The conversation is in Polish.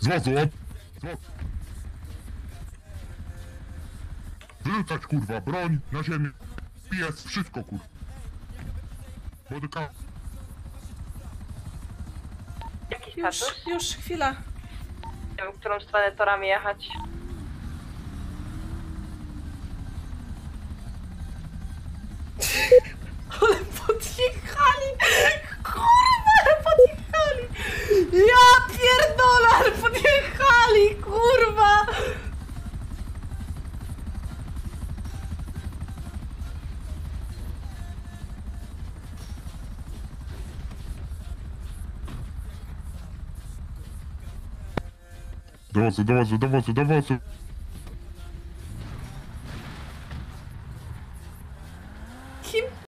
Z wozu, wyrzucać, kurwa, broń na ziemię. PS, wszystko, kurwa. Bodyka. Jaki status? Już, chwila. Nie wiem, w którą stronę torami jechać. Ale podjechali! Kurwa, ale podjechali! Ja pierdolę, ale podjechali, kurwa! Do wozu, do wozu, do wozu, do wozu.